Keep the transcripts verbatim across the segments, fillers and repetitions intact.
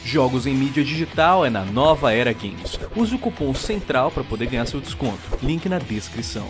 Jogos em mídia digital é na Nova Era Games. Use o cupom CENTRAL para poder ganhar seu desconto. Link na descrição.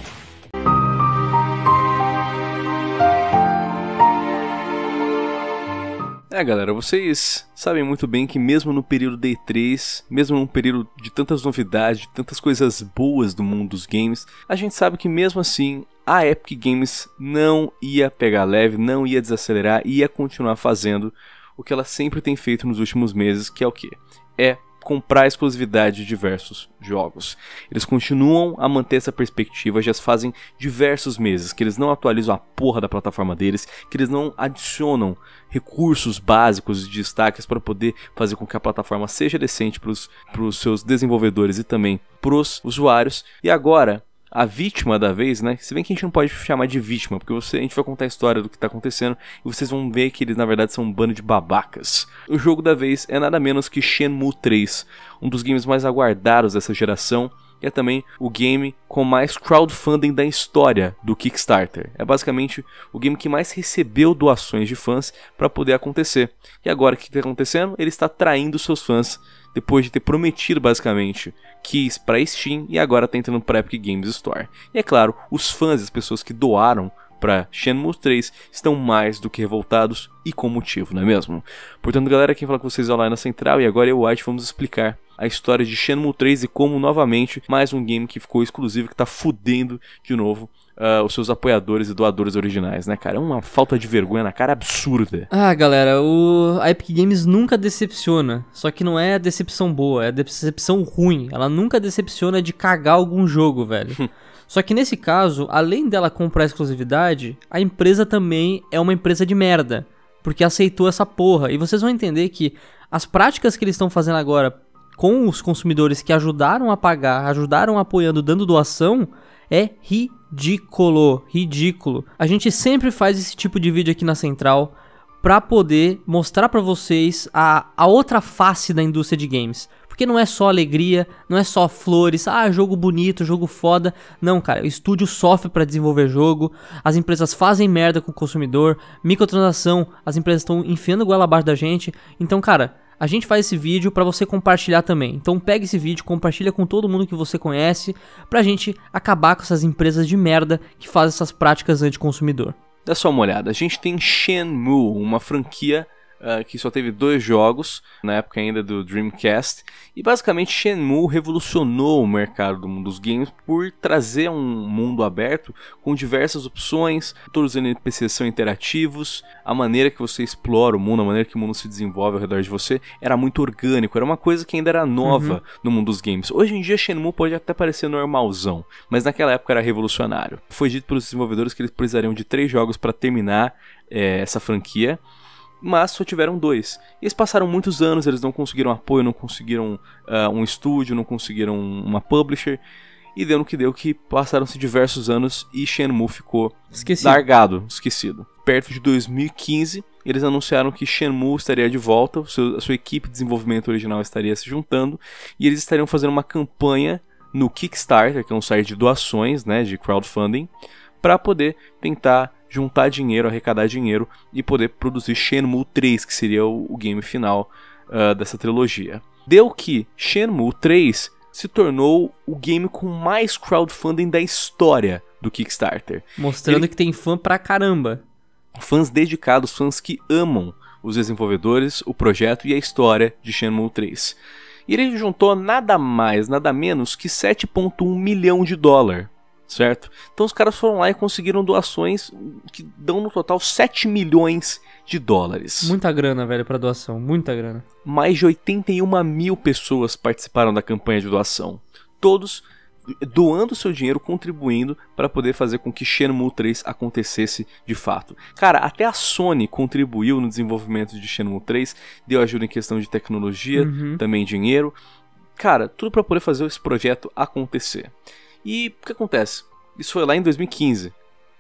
É, galera, vocês sabem muito bem que mesmo no período D três, mesmo num período de tantas novidades, de tantas coisas boas do mundo dos games, a gente sabe que mesmo assim a Epic Games não ia pegar leve, não ia desacelerar, ia continuar fazendo o que ela sempre tem feito nos últimos meses, que é o quê? É comprar exclusividade de diversos jogos. Eles continuam a manter essa perspectiva, já fazem diversos meses que eles não atualizam a porra da plataforma deles, que eles não adicionam recursos básicos e destaques para poder fazer com que a plataforma seja decente para os seus desenvolvedores e também para os usuários. E agora, a vítima da vez, né? Se bem que a gente não pode chamar de vítima, porque você, a gente vai contar a história do que está acontecendo e vocês vão ver que eles na verdade são um bando de babacas. O jogo da vez é nada menos que Shenmue três, um dos games mais aguardados dessa geração. E é também o game com mais crowdfunding da história do Kickstarter. É basicamente o game que mais recebeu doações de fãs para poder acontecer. E agora o que está acontecendo? Ele está traindo seus fãs depois de ter prometido basicamente keys para Steam e agora está entrando para Epic Games Store. E é claro, os fãs, as pessoas que doaram para Shenmue três estão mais do que revoltados e com motivo, não é mesmo? Portanto, galera, quem fala com vocês é o Lion na Central e agora eu e o White vamos explicar a história de Shenmue três e como, novamente, mais um game que ficou exclusivo, que tá fudendo de novo uh, os seus apoiadores e doadores originais, né, cara? É uma falta de vergonha na cara absurda. Ah, galera, o... a Epic Games nunca decepciona, só que não é a decepção boa, é a decepção ruim. Ela nunca decepciona de cagar algum jogo, velho. Só que nesse caso, além dela comprar a exclusividade, a empresa também é uma empresa de merda, porque aceitou essa porra. E vocês vão entender que as práticas que eles estão fazendo agora com os consumidores que ajudaram a pagar, ajudaram apoiando, dando doação, é ridículo, ridículo. A gente sempre faz esse tipo de vídeo aqui na Central pra poder mostrar pra vocês a, a outra face da indústria de games. Porque não é só alegria, não é só flores, ah, jogo bonito, jogo foda. Não, cara, o estúdio sofre pra desenvolver jogo, as empresas fazem merda com o consumidor, microtransação, as empresas estão enfiando goela abaixo da gente. Então, cara, a gente faz esse vídeo pra você compartilhar também. Então pega esse vídeo, compartilha com todo mundo que você conhece, pra gente acabar com essas empresas de merda que fazem essas práticas anti-consumidor. Dá só uma olhada, a gente tem Shenmue, uma franquia Uh, que só teve dois jogos, na época ainda do Dreamcast, e basicamente Shenmue revolucionou o mercado do mundo dos games por trazer um mundo aberto com diversas opções, todos os N P Cs são interativos, a maneira que você explora o mundo, a maneira que o mundo se desenvolve ao redor de você, era muito orgânico, era uma coisa que ainda era nova uhum. no mundo dos games. Hoje em dia Shenmue pode até parecer normalzão, mas naquela época era revolucionário. Foi dito pelos desenvolvedores que eles precisariam de três jogos para terminar é, essa franquia, mas só tiveram dois. E eles passaram muitos anos, eles não conseguiram apoio, não conseguiram uh, um estúdio, não conseguiram uma publisher. E deu no que deu, que passaram-se diversos anos e Shenmue ficou esquecido. largado, esquecido. Perto de dois mil e quinze, eles anunciaram que Shenmue estaria de volta, seu, a sua equipe de desenvolvimento original estaria se juntando, e eles estariam fazendo uma campanha no Kickstarter, que é um site de doações, né, de crowdfunding, para poder tentar juntar dinheiro, arrecadar dinheiro e poder produzir Shenmue três, que seria o, o game final uh, dessa trilogia. Deu que Shenmue três se tornou o game com mais crowdfunding da história do Kickstarter. Mostrando Ele... que tem fã pra caramba. Fãs dedicados, fãs que amam os desenvolvedores, o projeto e a história de Shenmue três. E ele juntou nada mais, nada menos que sete vírgula um milhão de dólar. Certo? Então os caras foram lá e conseguiram doações que dão no total sete milhões de dólares. Muita grana, velho, pra doação, muita grana. Mais de oitenta e uma mil pessoas participaram da campanha de doação. Todos doando seu dinheiro, contribuindo para poder fazer com que Shenmue três acontecesse de fato. Cara, até a Sony contribuiu no desenvolvimento de Shenmue três, deu ajuda em questão de tecnologia, uhum. também dinheiro. Cara, tudo para poder fazer esse projeto acontecer. E o que acontece? Isso foi lá em dois mil e quinze.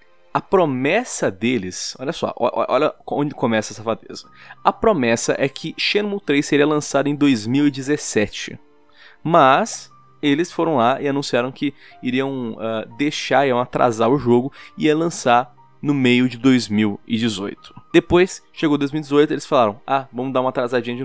A promessa deles, olha só, olha onde começa essa safadeza. A promessa é que Shenmue três seria lançado em dois mil e dezessete. Mas eles foram lá e anunciaram que iriam uh, deixar, iam atrasar o jogo e ia lançar no meio de dois mil e dezoito. Depois, chegou dois mil e dezoito, eles falaram, ah, vamos dar uma atrasadinha de novo.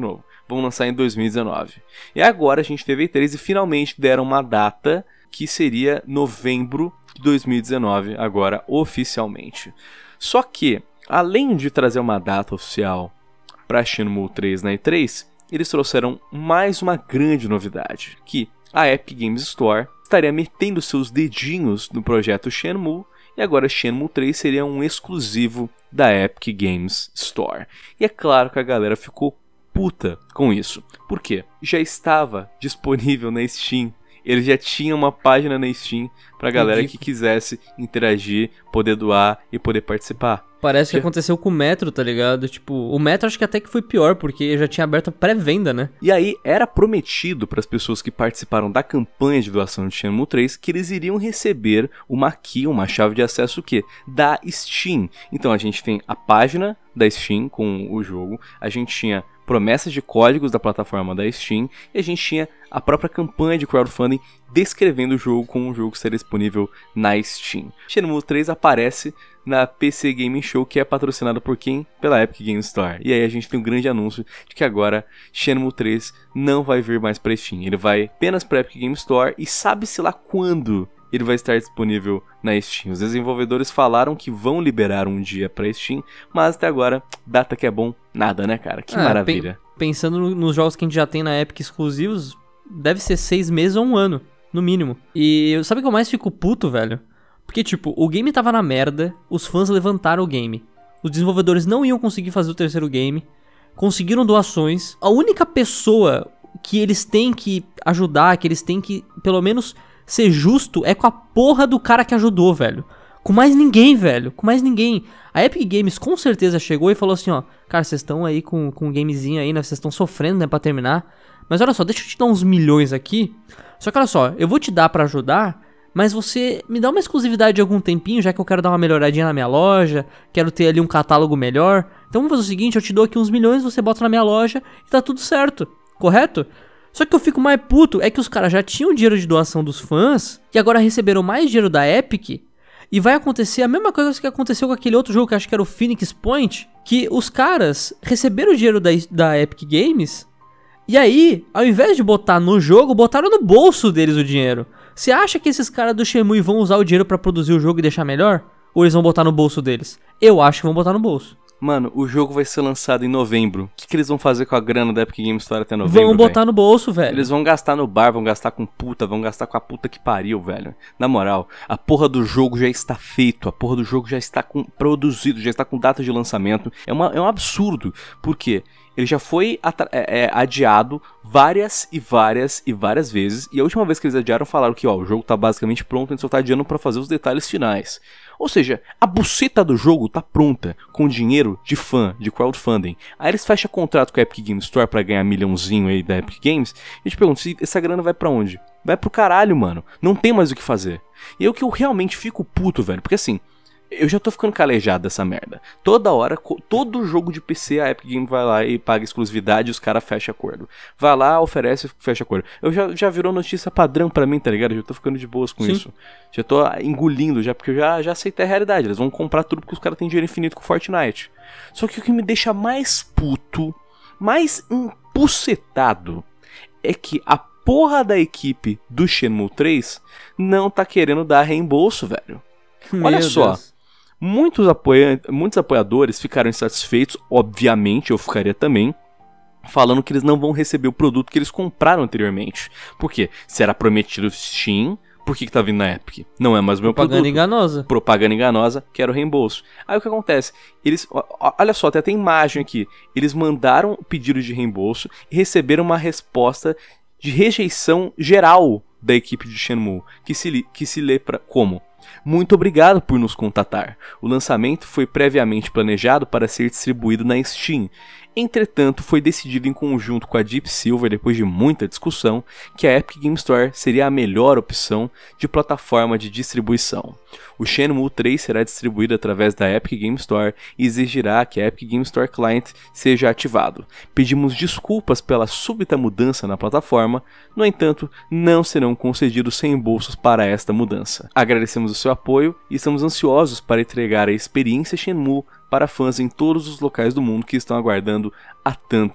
vão lançar em dois mil e dezenove. E agora a gente teve E três e finalmente deram uma data que seria novembro de dois mil e dezenove, agora oficialmente. Só que, além de trazer uma data oficial para Shenmue três na E três, eles trouxeram mais uma grande novidade, que a Epic Games Store estaria metendo seus dedinhos no projeto Shenmue, e agora Shenmue três seria um exclusivo da Epic Games Store. E é claro que a galera ficou puta com isso. Por quê? Já estava disponível na Steam. Ele já tinha uma página na Steam pra galera que quisesse interagir, poder doar e poder participar. Parece que aconteceu com o Metro, tá ligado? Tipo, o Metro acho que até que foi pior, porque já tinha aberto a pré-venda, né? E aí, era prometido para as pessoas que participaram da campanha de doação de Shenmue três que eles iriam receber uma key, uma chave de acesso o quê? Da Steam. Então a gente tem a página da Steam com o jogo, a gente tinha promessas de códigos da plataforma da Steam e a gente tinha a própria campanha de crowdfunding descrevendo o jogo como um jogo que seria disponível na Steam. Shenmue três aparece na P C Gaming Show, que é patrocinado por quem? Pela Epic Games Store. E aí a gente tem um grande anúncio de que agora Shenmue três não vai vir mais para Steam. Ele vai apenas para Epic Games Store e sabe-se lá quando ele vai estar disponível na Steam. Os desenvolvedores falaram que vão liberar um dia para Steam, mas até agora, data que é bom, nada, né, cara? Que ah, maravilha. Pen- pensando no, nos jogos que a gente já tem na Epic exclusivos, deve ser seis meses ou um ano, no mínimo. E sabe o que eu mais fico puto, velho? Porque, tipo, o game tava na merda, os fãs levantaram o game. Os desenvolvedores não iam conseguir fazer o terceiro game, conseguiram doações. A única pessoa que eles têm que ajudar, que eles têm que, pelo menos, ser justo, é com a porra do cara que ajudou, velho. Com mais ninguém, velho. Com mais ninguém. A Epic Games com certeza chegou e falou assim, ó, cara, vocês estão aí com, com um gamezinho aí, né? Vocês estão sofrendo, né, pra terminar. Mas olha só, deixa eu te dar uns milhões aqui. Só que olha só, eu vou te dar pra ajudar, mas você me dá uma exclusividade de algum tempinho, já que eu quero dar uma melhoradinha na minha loja, quero ter ali um catálogo melhor. Então vamos fazer o seguinte, eu te dou aqui uns milhões, você bota na minha loja e tá tudo certo, correto? Só que eu fico mais puto é que os caras já tinham dinheiro de doação dos fãs, e agora receberam mais dinheiro da Epic, e vai acontecer a mesma coisa que aconteceu com aquele outro jogo que eu acho que era o Phoenix Point, que os caras receberam o dinheiro da, da Epic Games, e aí, ao invés de botar no jogo, botaram no bolso deles o dinheiro. Você acha que esses caras do Shenmue vão usar o dinheiro pra produzir o jogo e deixar melhor? Ou eles vão botar no bolso deles? Eu acho que vão botar no bolso. Mano, o jogo vai ser lançado em novembro. O que, que eles vão fazer com a grana da Epic Games Store até novembro? Vão botar véio? no bolso, velho. Eles vão gastar no bar, vão gastar com puta, vão gastar com a puta que pariu, velho. Na moral, a porra do jogo já está feito, a porra do jogo já está com, produzido, já está com data de lançamento. É, uma, é um absurdo. Por quê? Ele já foi é, é, adiado várias e várias e várias vezes. E a última vez que eles adiaram falaram que ó, o jogo tá basicamente pronto, a gente só tá adiando pra fazer os detalhes finais. Ou seja, a buceta do jogo tá pronta, com dinheiro de fã, de crowdfunding. Aí eles fecham contrato com a Epic Games Store pra ganhar milhãozinho aí da Epic Games. E te pergunto, se essa grana vai pra onde? Vai pro caralho, mano. Não tem mais o que fazer. E é o que eu realmente fico puto, velho. Porque assim, eu já tô ficando calejado dessa merda. Toda hora, todo jogo de P C, a Epic Games vai lá e paga exclusividade e os caras fecham acordo. Vai lá, oferece e fecha acordo. Eu já, já virou notícia padrão pra mim, tá ligado? Eu já tô ficando de boas com Sim. isso. Já tô engolindo, já porque eu já, já aceitei a realidade. Eles vão comprar tudo porque os caras têm dinheiro infinito com Fortnite. Só que o que me deixa mais puto, mais empucetado, é que a porra da equipe do Shenmue três não tá querendo dar reembolso, velho. Olha Meu só. Deus. Muitos, apoia... Muitos apoiadores ficaram insatisfeitos, obviamente eu ficaria também, falando que eles não vão receber o produto que eles compraram anteriormente. Por quê? Se era prometido Steam, por que que tá vindo na Epic? Não é mais o meu Propaganda produto. Propaganda enganosa. Propaganda enganosa, quero reembolso. Aí o que acontece? Eles, olha só, até tem imagem aqui. Eles mandaram o pedido de reembolso e receberam uma resposta de rejeição geral da equipe de Shenmue, que se, que se lê pra, como? Muito obrigado por nos contatar. O lançamento foi previamente planejado para ser distribuído na Steam. Entretanto, foi decidido em conjunto com a Deep Silver, depois de muita discussão, que a Epic Games Store seria a melhor opção de plataforma de distribuição. O Shenmue três será distribuído através da Epic Games Store e exigirá que a Epic Games Store Client seja ativado. Pedimos desculpas pela súbita mudança na plataforma, no entanto, não serão concedidos reembolsos para esta mudança. Agradecemos o seu apoio e estamos ansiosos para entregar a experiência Shenmue para fãs em todos os locais do mundo que estão aguardando há tanto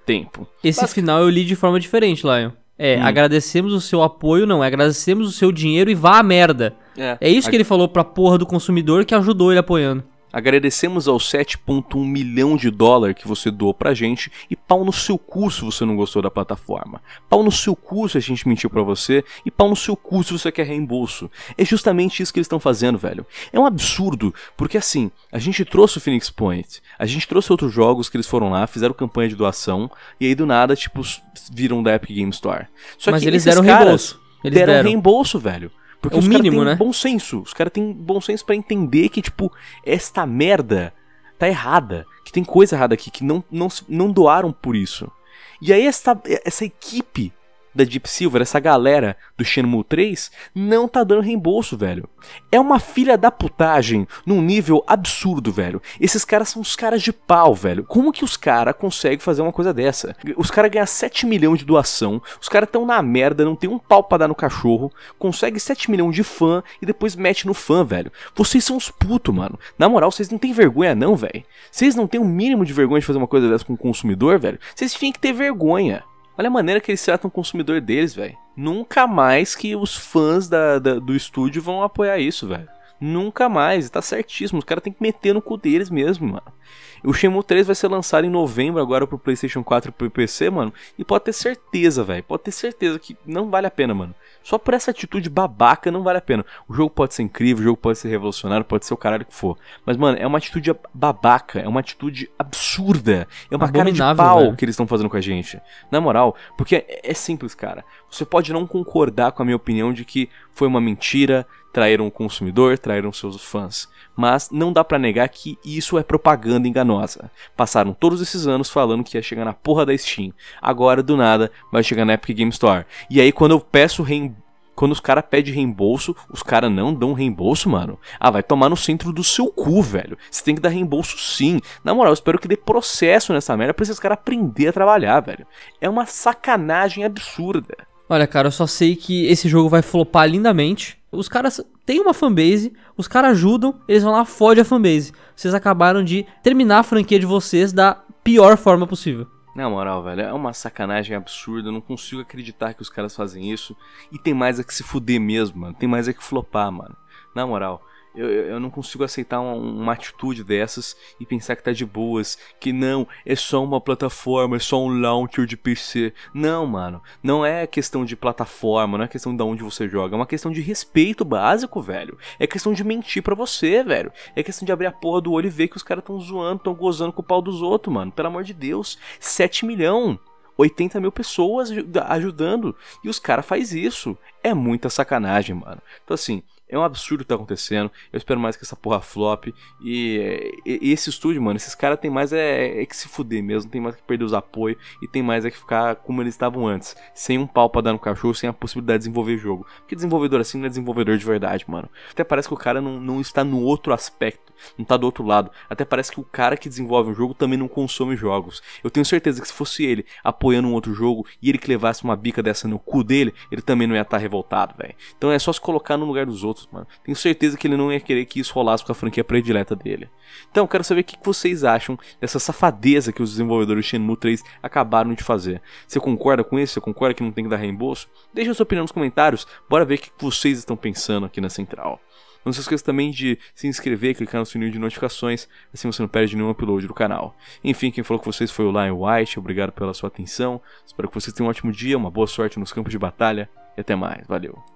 tempo. Esse Mas... final eu li de forma diferente, Lion. É, hum. agradecemos o seu apoio, não, é agradecemos o seu dinheiro e vá à merda. É, é isso a... que ele falou pra porra do consumidor que ajudou ele apoiando. Agradecemos aos sete vírgula um milhão de dólares que você doou pra gente e pau no seu cu se você não gostou da plataforma. Pau no seu cu se a gente mentiu pra você e pau no seu cu se você quer reembolso. É justamente isso que eles estão fazendo, velho. É um absurdo, porque assim, a gente trouxe o Phoenix Point, a gente trouxe outros jogos que eles foram lá, fizeram campanha de doação e aí do nada, tipo, viram da Epic Game Store. Só Mas que eles esses deram caras reembolso. Eles deram, deram reembolso, velho. Porque é o os mínimo, caras têm né? bom senso. Os caras têm bom senso pra entender que, tipo, esta merda tá errada. Que tem coisa errada aqui, que não, não, não doaram por isso. E aí essa, essa equipe da Deep Silver, essa galera do Shenmue três, não tá dando reembolso, velho. É uma filha da putagem num nível absurdo, velho. Esses caras são os caras de pau, velho. Como que os caras conseguem fazer uma coisa dessa? Os caras ganham sete milhões de doação, os caras tão na merda, não tem um pau pra dar no cachorro, consegue sete milhões de fã e depois mete no fã, velho. Vocês são uns putos, mano. Na moral, vocês não tem vergonha não, velho. Vocês não tem o um mínimo de vergonha de fazer uma coisa dessa com o consumidor, velho. Vocês tinham que ter vergonha. Olha a maneira que eles tratam o consumidor deles, velho. Nunca mais que os fãs da, da, do estúdio vão apoiar isso, velho. Nunca mais, tá certíssimo. Os caras tem que meter no cu deles mesmo, mano. O Shenmue três vai ser lançado em novembro agora pro PlayStation quatro e pro P C, mano. E pode ter certeza, velho. Pode ter certeza que não vale a pena, mano. Só por essa atitude babaca não vale a pena. O jogo pode ser incrível, o jogo pode ser revolucionário, pode ser o caralho que for. Mas, mano, é uma atitude babaca, é uma atitude absurda. É uma cara de pau, velho, que eles estão fazendo com a gente. Na moral, porque é, é simples, cara. Você pode não concordar com a minha opinião de que foi uma mentira, traíram o consumidor, traíram seus fãs. Mas não dá pra negar que isso é propaganda enganosa. Passaram todos esses anos falando que ia chegar na porra da Steam. Agora, do nada, vai chegar na Epic Game Store. E aí, quando eu peço reembolso, quando os caras pedem reembolso, os caras não dão reembolso, mano. Ah, vai tomar no centro do seu cu, velho. Você tem que dar reembolso sim. Na moral, eu espero que dê processo nessa merda pra esses caras aprender a trabalhar, velho. É uma sacanagem absurda. Olha, cara, eu só sei que esse jogo vai flopar lindamente. Os caras têm uma fanbase, os caras ajudam, eles vão lá, fode a fanbase. Vocês acabaram de terminar a franquia de vocês da pior forma possível. Na moral, velho, é uma sacanagem absurda, eu não consigo acreditar que os caras fazem isso. E tem mais é que se fuder mesmo, mano, tem mais é que flopar, mano. Na moral, eu, eu não consigo aceitar uma, uma atitude dessas e pensar que tá de boas. Que não, é só uma plataforma, é só um launcher de P C. Não, mano, não é questão de plataforma, não é questão de onde você joga. É uma questão de respeito básico, velho. É questão de mentir pra você, velho. É questão de abrir a porra do olho e ver que os caras tão zoando, tão gozando com o pau dos outros, mano. Pelo amor de Deus, sete milhões. oitenta mil pessoas ajudando. E os caras fazem isso. É muita sacanagem, mano. Então assim, é um absurdo o que tá acontecendo. Eu espero mais que essa porra flop. E, e, e esse estúdio, mano, esses caras tem mais é, é que se fuder mesmo. Tem mais que perder os apoios. E tem mais é que ficar como eles estavam antes. Sem um pau pra dar no cachorro, sem a possibilidade de desenvolver jogo. Porque desenvolvedor assim não é desenvolvedor de verdade, mano. Até parece que o cara não, não está no outro aspecto. Não tá do outro lado. Até parece que o cara que desenvolve um jogo também não consome jogos. Eu tenho certeza que se fosse ele apoiando um outro jogo e ele que levasse uma bica dessa no cu dele, ele também não ia estar revoltado, velho. Então é só se colocar no lugar dos outros, mano. Tenho certeza que ele não ia querer que isso rolasse com a franquia predileta dele. Então eu quero saber o que vocês acham dessa safadeza que os desenvolvedores de Shenmue três acabaram de fazer. Você concorda com isso? Você concorda que não tem que dar reembolso? Deixa a sua opinião nos comentários. Bora ver o que vocês estão pensando aqui na Central. Não se esqueça também de se inscrever e clicar no sininho de notificações, assim você não perde nenhum upload do canal. Enfim, quem falou com vocês foi o Lion White, obrigado pela sua atenção, espero que vocês tenham um ótimo dia, uma boa sorte nos campos de batalha e até mais, valeu.